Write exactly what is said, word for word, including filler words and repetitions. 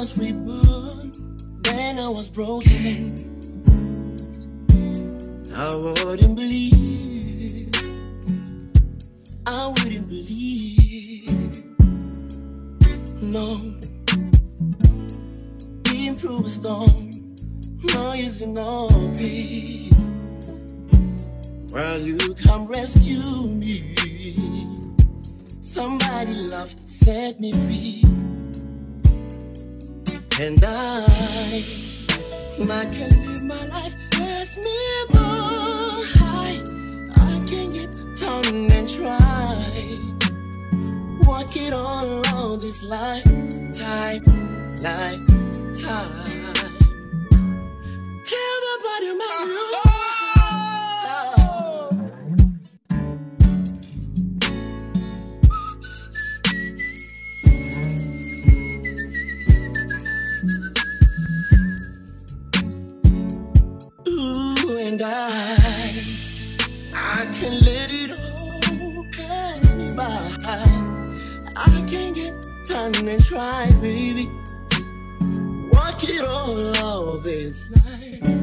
was reborn, then I was broken. I wouldn't believe, I wouldn't believe, no. Been through a storm, no use in no peace. Well, you come rescue me. Somebody loved, set me free. And I, I can live my life as me more high. I can get down and try. Walk it all around this lifetime, lifetime. Kill the body, my oh. And I, I can let it all pass me by. I can get down and try, baby. Walk it all, all this life.